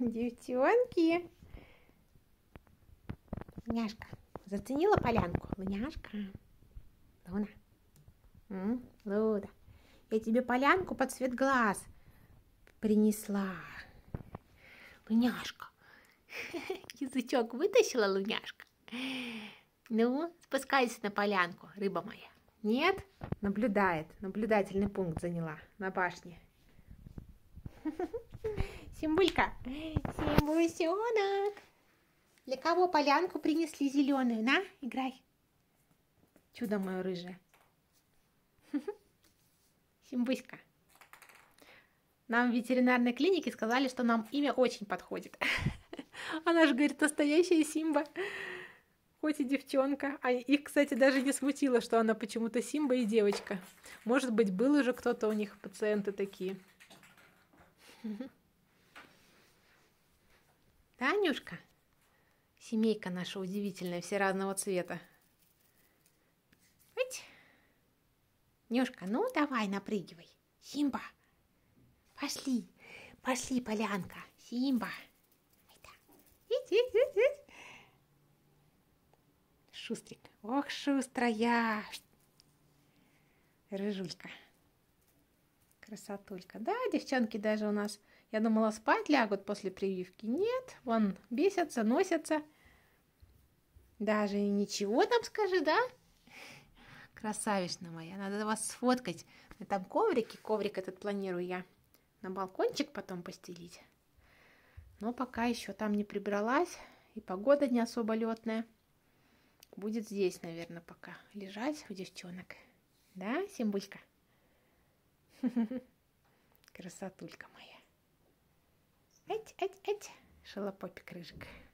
Девчонки. Луняшка, заценила полянку? Луняшка. Луна. Луда. Я тебе полянку под цвет глаз принесла. Луняшка. Язычок вытащила, Луняшка? Ну, спускайся на полянку, рыба моя. Нет? Наблюдает. Наблюдательный пункт заняла на башне. Симбулька. Симбусенок. Для кого полянку принесли зеленую? На, играй. Чудо мое рыжее. Симбуська. Нам в ветеринарной клинике сказали, что нам имя очень подходит. Она же говорит, настоящая Симба. Хоть и девчонка. А их, кстати, даже не смутило, что она почему-то Симба и девочка. Может быть, был уже кто-то у них, пациенты такие. Да, Нюшка? Семейка наша удивительная, все разного цвета. Нюшка, ну давай, напрыгивай. Симба. Пошли. Пошли, полянка. Симба. Шустрик. Ох, шустрая. Рыжулька. Красотулька. Да, девчонки даже у нас, я думала, спать лягут после прививки. Нет, вон, бесятся, носятся. Даже ничего там скажи, да? Красавична моя, надо вас сфоткать на этом коврике. Коврик этот планирую я на балкончик потом постелить. Но пока еще там не прибралась, и погода не особо летная. Будет здесь, наверное, пока лежать у девчонок. Да, Симбулька? Красотулька моя. Эть, шалопопик рыжик.